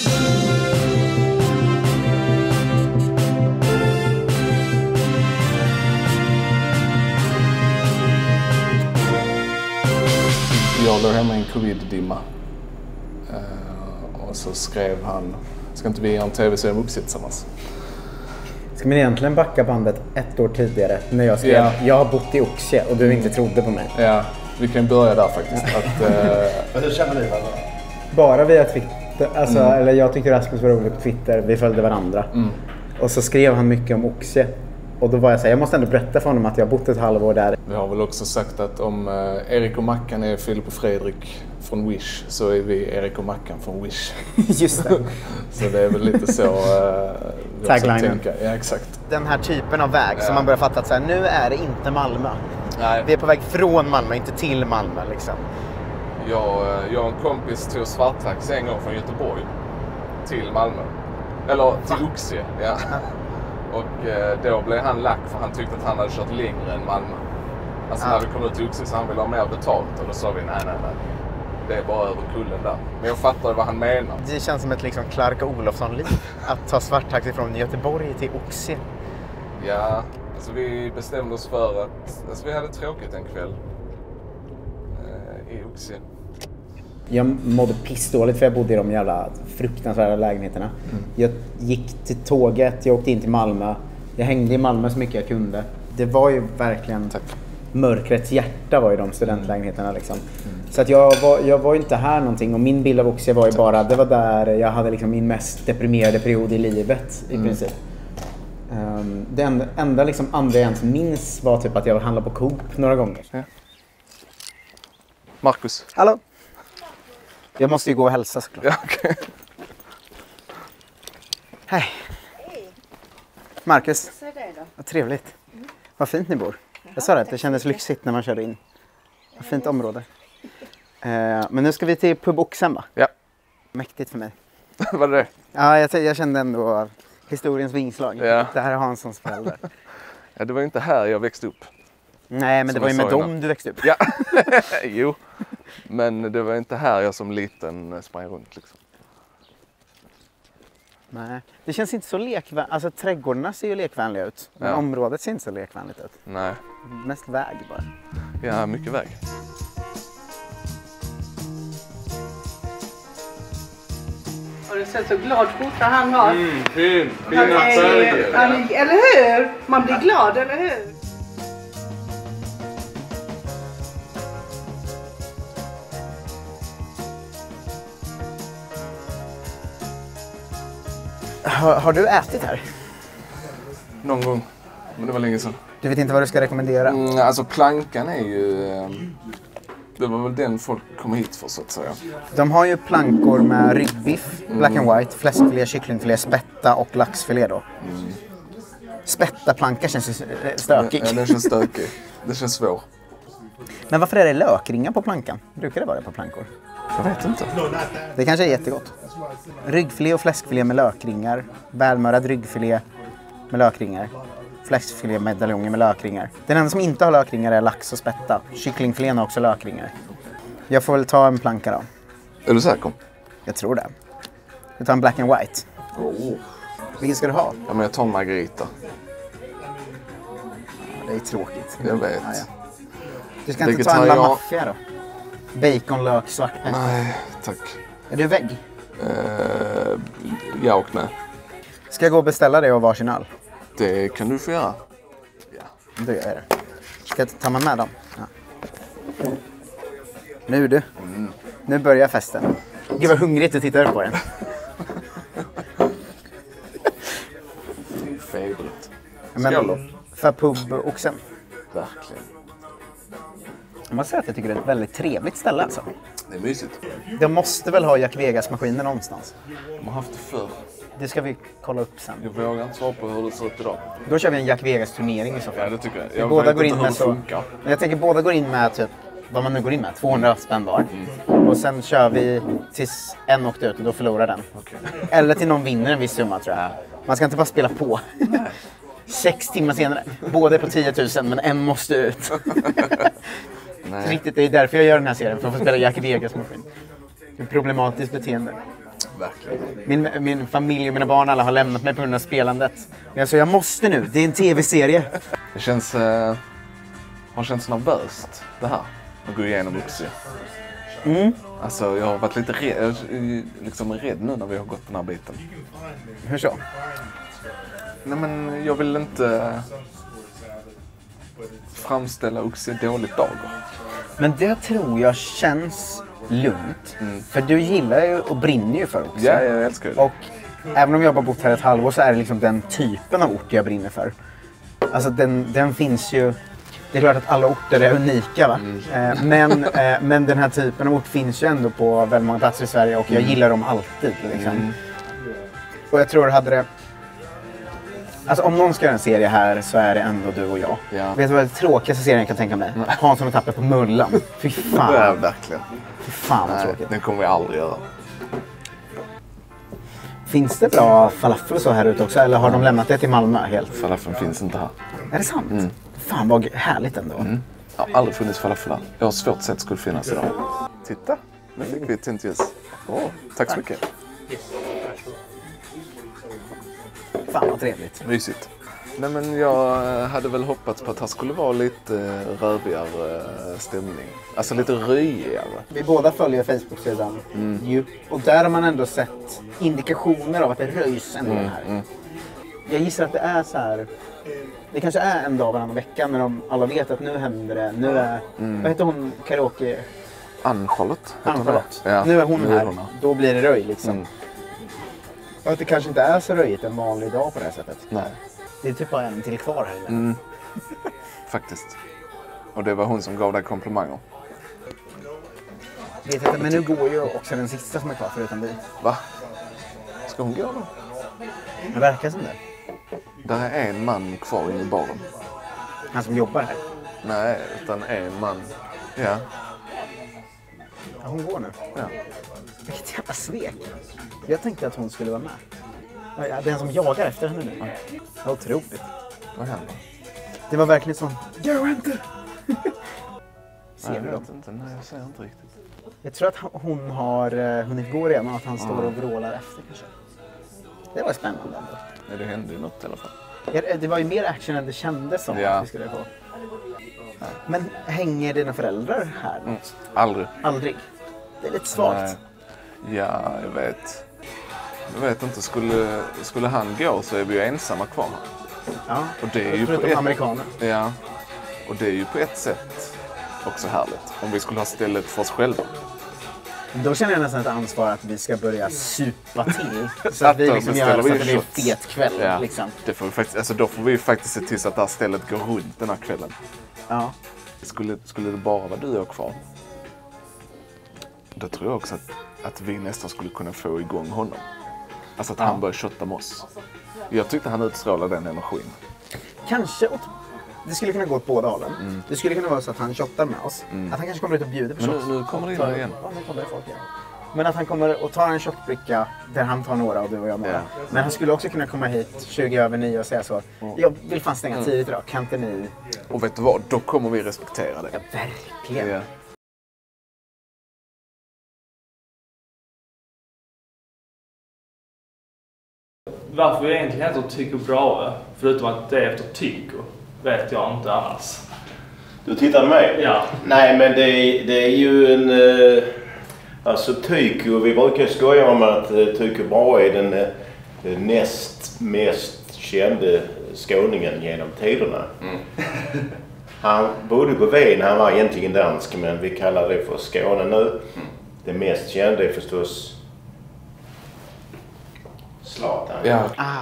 Jag låg hemma i en covid-dimma och så skrev han, ska inte vi göra en tv-serie om Oxie tillsammans? Ska man egentligen backa bandet ett år tidigare när jag skrev jag har bott i Oxie och du inte trodde på mig? Ja, vi kan börja där faktiskt. Hur känner ni varandra? Bara via Twitter, alltså, eller jag tyckte Rasmus var rolig på Twitter, vi följde varandra. Och så skrev han mycket om Oxie. Och då var jag så här, jag måste ändå berätta för honom att jag har bott ett halvår där. Vi har väl också sagt att om Erik och Mackan är Filip och Fredrik från Wish så är vi Erik och Mackan från Wish. Just det. Så det är väl lite så vi taglinen. Ja, exakt. Den här typen av väg som man börjar fatta att så här, nu är det inte Malmö. Nej. Vi är på väg från Malmö, inte till Malmö liksom. Jag och en kompis tog svarttaxi en gång från Göteborg till Malmö. Eller till Oxie, ja. Och då blev han lack för han tyckte att han hade kört längre än Malmö. Alltså när vi kom ut till Oxie så han ville ha mer betalt och då sa vi nej. Det är bara över kullen där. Men jag fattar vad han menar. Det känns som ett liksom Clark Olofsson-liv. Att ta svarttaxi från Göteborg till Oxie. Ja, alltså vi bestämde oss för att vi hade tråkigt en kväll i Oxie. Jag mådde pissdåligt för jag bodde i de jävla fruktansvärda lägenheterna. Jag gick till tåget, jag åkte in till Malmö. Jag hängde i Malmö så mycket jag kunde. Det var ju verkligen mörkrets hjärta var ju de studentlägenheterna liksom. Så att jag var ju inte här någonting och min bild av Oxie var ju bara, det var där jag hade liksom min mest deprimerade period i livet i princip. Det enda liksom andra jag ens minns var typ att jag handlade på Coop några gånger. Ja. Marcus. Hallå? Jag måste ju gå och hälsa såklart. Ja, okej. Hej. Marcus. Så är det då. Vad trevligt. Vad fint ni bor. Jag sa det, att det kändes lyxigt när man körde in. Vad fint område. Men nu ska vi till Pub Oxen, va? Ja. Mäktigt för mig. Vad är det? Ja, jag kände ändå historiens vingslag. Ja. Det här är Hanssons föräldrar. Ja, det var inte här jag växte upp. Nej, men Som det var ju jag med sa dem innan. du växte upp. Ja, jo. Men det var inte här jag som liten sprang runt liksom. Nej, det känns inte så lekvänligt. Alltså trädgårdarna ser ju lekvänliga ut. Men Ja. området ser inte så lekvänligt ut. Nej. Mest väg bara. Ja, mycket väg. Har du sett så glad skjorta han har? Fin. Han är, eller hur? Man blir glad, eller hur? Har du ätit här? Någon gång. Men det var länge sedan. Du vet inte vad du ska rekommendera? Alltså plankan är ju... Det var väl den folk kom hit för så att säga. De har ju plankor med ryggbiff, black and white, fläskfilé, kycklingfilé, spätta och laxfilé då. Spätta planka känns ju stökig. Ja, den känns stökig. Det känns svår. Men varför är det lökringar på plankan? Brukar det vara det på plankor? Jag vet inte. Det kanske är jättegott. Ryggfilé och fläskfilé med lökringar. Välmörad ryggfilé med lökringar. Fläskfilé med medaljonger med lökringar. Den enda som inte har lökringar är lax och spätta. Kycklingfilén har också lökringar. Jag får väl ta en planka då. Är du säker? Jag tror det. Jag tar en black and white. Vilken ska du ha? Ja, men jag tar en margarita. Det är tråkigt. Jag vet. Ja. Du ska inte ta en La Mafia då? Bacon, lök, svartpeppar. Nej, tack. Är du vägg? Ja och nej. Ska jag gå och beställa det och varsin öl? Det kan du få göra. Ja. Då gör jag det. Ska jag ta med dem? Ja. Nu du. Nu börjar festen. Gud vad hungrigt du tittar på den. Favorit. Men Skål då. för Pub Oxen. Verkligen. Jag måste säga att jag tycker det är ett väldigt trevligt ställe alltså. Det är mysigt. De måste väl ha Jack Vegas-maskiner någonstans. De har haft det förr. Det ska vi kolla upp sen. Jag vågar inte svara på hur det ser ut idag. Då kör vi en Jack Vegas-turnering i så fall. Ja, det tycker jag. Jag Båda vet går inte in hur med det så. funkar. Jag tänker båda går in med typ, vad man nu går in med, 200 spänn var. Och sen kör vi tills en åkte ut och då förlorar den. Okej. Eller till någon vinner en viss summa tror jag. Man ska inte bara spela på. 6 timmar senare. Båda är på 10 000 men en måste ut. Nej. Riktigt, det är därför jag gör den här serien. För att få spela Jack Vegas-maskin. Det är ett problematiskt beteende. verkligen. Min familj och mina barn alla har lämnat mig på grund av spelandet. Men jag sa, jag måste nu. Det är en tv-serie. Det känns... har känts nervöst det här. Att gå igenom Uxie. Alltså jag har varit lite rädd nu när vi har gått den här biten. Hur så? Nej men jag vill inte framställa Uxie dåligt dagar. Men det tror jag känns lugnt. För du gillar ju och brinner ju för Uxie. Ja, jag älskar det. Och även om jag bara bott här ett halvår så är det liksom den typen av ort jag brinner för. Alltså den finns ju... Det är klart att alla orter är unika va? Men den här typen av ort finns ju ändå på väldigt många platser i Sverige och jag gillar dem alltid liksom. Och jag tror hade det... Alltså om någon ska göra en serie här så är det ändå du och jag. Ja. Vet du vad det tråkigaste serien jag kan tänka mig? Hansson och Tapper på Mullan. Fy fan. Ja, verkligen. Fy fan vad Nej, tråkigt. den kommer vi aldrig göra. Finns det bra falafel så här ute också? Eller har de lämnat det till Malmö helt? Falafeln finns inte här. Är det sant? Fan vad härligt ändå. Jag har aldrig funnits falafel här. Jag har svårt sett skulle finnas idag. Titta, nu fick vi ett tint ljus. Tack så mycket. Fan vad trevligt. Mysigt. Nej men jag hade väl hoppats på att det skulle vara lite rövigare stämning. Alltså lite röjigare. Vi båda följer Facebook-sidan. Och där har man ändå sett indikationer av att det röjs ändå här. Jag gissar att det är så här. Det kanske är en dag varannan vecka när alla vet att nu händer det. Nu är, vad heter hon, karaoke? Ann-Charlotte. Ja. Nu är hon här. Då blir det röj liksom. Och att det kanske inte är så röjigt en vanlig dag på det här sättet. Nej. Det är typ bara en till kvar här inne. Faktiskt. Och det var hon som gav dig komplimanger. Vet inte, men nu går ju också den sista som är kvar förutom vi. Va? Ska hon gå då? Det verkar som det. Där är en man kvar inne i baren. Han som jobbar här. Nej, utan en man. Ja. Ja, hon går nu. Ja. Vilket jävla svek. Jag tänkte att hon skulle vara med. Ja, den som jagar efter henne nu. Ja, otroligt. Vad händer? Det var verkligen sån... Gå inte! Ser Nej, du jag då? vet inte. Nej, jag ser inte riktigt. Jag tror att hon har hunnit gå redan och att han står och vrålar efter kanske. Det var spännande ändå. Nej, det hände ju något i alla fall. Ja, det var ju mer action än det kändes som att vi skulle få. Men hänger dina föräldrar här? Aldrig. Aldrig? Det är lite svagt. Nej. Ja, jag vet inte. Skulle han gå så är vi ju ensamma kvar. Ja, och det är ju förutom amerikaner. Ja, och det är ju på ett sätt också härligt. Om vi skulle ha stället för oss själva. Då känner jag nästan ett ansvar att vi ska börja supa till. Så att vi liksom gör så att det blir en fet kväll. Ja, liksom. det får vi faktiskt, alltså då får vi faktiskt se till så att det här stället går runt den här kvällen. Ja. Skulle det bara vara du och jag kvar, då tror jag också att vi nästan skulle kunna få igång honom. Alltså att han börjar shotta med oss. Jag tyckte han utstrålade den energin. Kanske det skulle kunna gå åt båda hållen. Det skulle kunna vara så att han shottar med oss. Att han kanske kommer ut och bjuder på shots. Nu kommer det in igen. Ja, nu kommer det folk igen. Men att han kommer och tar en shotbricka där han tar några och du och jag några. Men han skulle också kunna komma hit 20:09 och säga så. Jag vill fan stänga tidigt idag. Kan inte ni... Och vet du vad? Då kommer vi respektera det. Ja, verkligen. Ja. Varför jag egentligen heter Tycho Brahe, förutom att det är efter Tycho, vet jag inte annars. Du tittar med? Ja. Nej, men det är ju en... Alltså Tycho, vi brukar skoja om att Tycho Brahe är den näst mest kände skåningen genom tiderna. Han bodde på Ven, han var egentligen dansk, men vi kallar det för Skåne nu. Det mest kända är förstås Zlatan. Ja.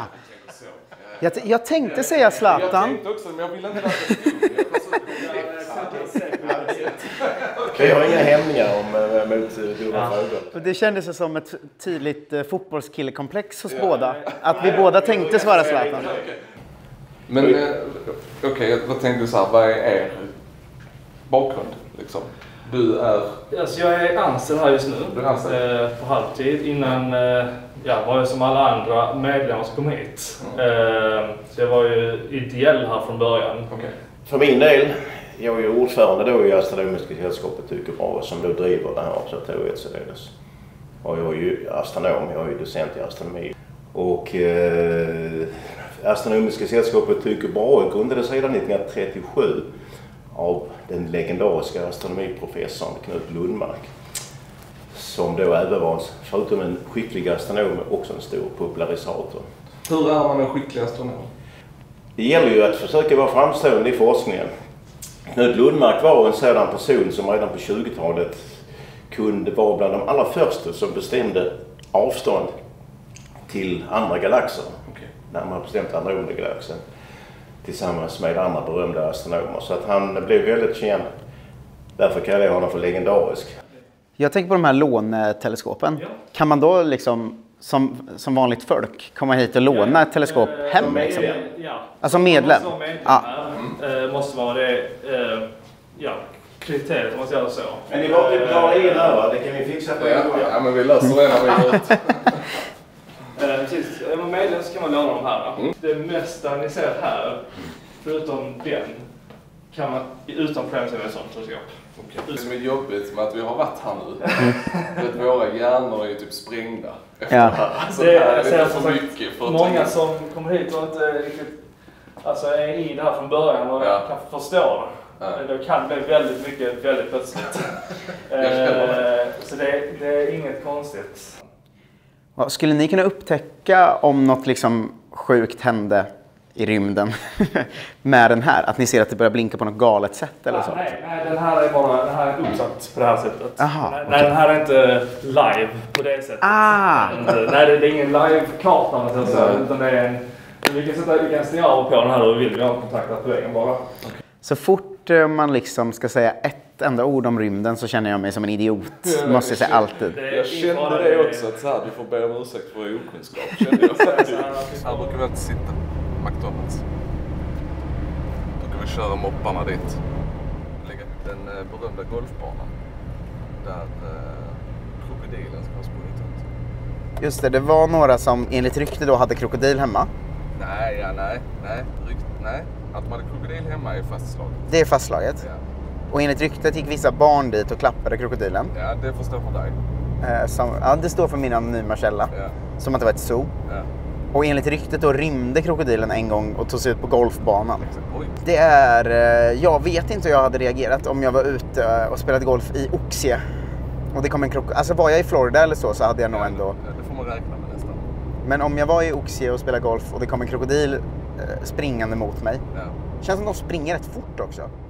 Jag tänkte säga Zlatan. Jag tänkte också, men jag ville inte Vi har inga hämningar mot dumma frågor. Det kändes som ett tydligt fotbollskillekomplex hos båda. Att vi båda tänkte svara Zlatan. Men okej, vad tänkte du så här, vad är er bakgrund liksom? Du är... Alltså jag är anställd här just nu. Du är anställd? På halvtid. Innan var jag som alla andra medlemmar som kom hit. Så jag var ju ideell här från början. Okay. För min del, jag är ju ordförande då i Astronomiska sällskapet Tycho Brahe som då driver det här observatoriet således. Och jag är ju astronom, jag är ju docent i astronomi. Och Astronomiska sällskapet Tycho Brahe grundades redan 1937 av den legendariska astronomiprofessorn Knut Lundmark. Som då även var, förutom en skicklig astronom, också en stor popularisator. Hur är man en skicklig astronom? Det gäller ju att försöka vara framstående i forskningen. Knut Lundmark var en sådan person som redan på 20-talet kunde vara bland de allra första som bestämde avstånd till andra galaxer. Okay. När man bestämt Andromeda-galaxen tillsammans med andra berömda astronomer. Så att han blev väldigt känd. Därför kallar jag honom för legendarisk. Jag tänker på de här låneteleskopen. Ja. Kan man då liksom som vanligt folk komma hit och låna ett teleskop hem? Liksom? Ja. Alltså medlem? Måste vara det kriteriet om man säger så. Men ni bara betala in här, va? Det kan vi fixa på. Ja, men vi löser det när vi går ut. Precis. Är man medlem så kan man låna de här. Det mesta ni ser här, förutom den, kan man utan problem se med ett sånt teleskop. Okay. Det som är jobbigt med att vi har varit här nu, att våra hjärnor är ju typ sprängda. Ja. Så det är lite för mycket. För många som kommer hit och inte riktigt är i det här från början och kan förstå det. Det kan bli väldigt mycket, väldigt plötsligt. Så det är inget konstigt. Skulle ni kunna upptäcka om något liksom sjukt hände i rymden med den här? Att ni ser att det börjar blinka på något galet sätt eller så? Nej, den här är bara uppsatt på det här sättet. Aha, nej, okay. Den här är inte live på det sättet. Nej, det är ingen live-karta utan det är vi kan stänga av på den här och vill vi ha kontakt på vägen bara. Okay. Så fort man liksom ska säga ett enda ord om rymden så känner jag mig som en idiot. Måste jag säga alltid. Jag kände det också, att så här, du får be om ursäkt för okunskap. Kände jag faktiskt. Här brukar vi inte sitta. McDonalds. Då kan vi köra mopparna dit. Lägga den berömda golfbanan. Där krokodilen ska ha sprungit ut. Just det, det var några som enligt rykte då hade krokodil hemma. Nej. Att man hade krokodil hemma är fastslaget. Det är fastslaget? Ja. Och enligt ryktet gick vissa barn dit och klappade krokodilen. Ja, det får stå för dig. Det står för min anonyma källa. Ja. Som att det var ett zoo. Ja. Och enligt ryktet då rymde krokodilen en gång och tog sig ut på golfbanan. Oj. Det är... Jag vet inte hur jag hade reagerat om jag var ute och spelade golf i Oxie. Och det kom en krokodil. Alltså var jag i Florida eller så hade jag nog ändå... Ja, det får man räkna med nästan. Men om jag var i Oxie och spelade golf och det kom en krokodil springande mot mig. Ja. Känns som de springer rätt fort också.